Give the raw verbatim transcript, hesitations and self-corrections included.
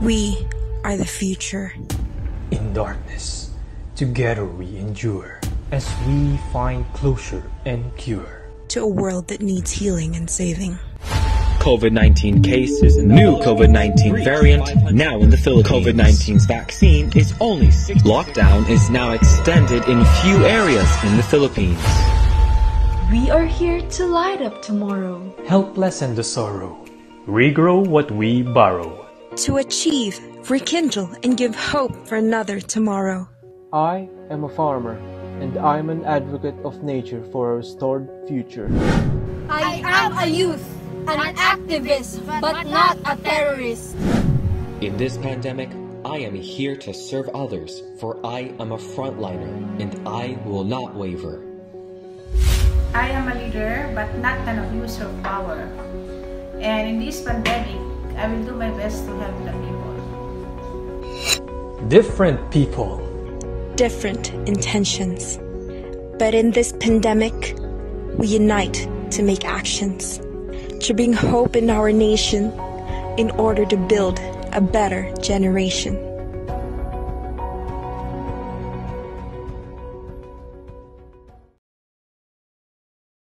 We are the future. In darkness, together we endure, as we find closure and cure. To a world that needs healing and saving. COVID nineteen cases, new COVID nineteen variant, now in the Philippines. COVID nineteen's vaccine is only six. Lockdown is now extended in few areas in the Philippines. We are here to light up tomorrow. Help lessen the sorrow. Regrow what we borrow. To achieve, rekindle, and give hope for another tomorrow. I am a farmer, and I'm an advocate of nature for a restored future. I am a youth, an activist, but not a terrorist. In this pandemic, I am here to serve others, for I am a frontliner, and I will not waver. I am a leader, but not an abuser of power. And in this pandemic, I will do my best to help the people. Different people. Different intentions. But in this pandemic, we unite to make actions, to bring hope in our nation in order to build a better generation.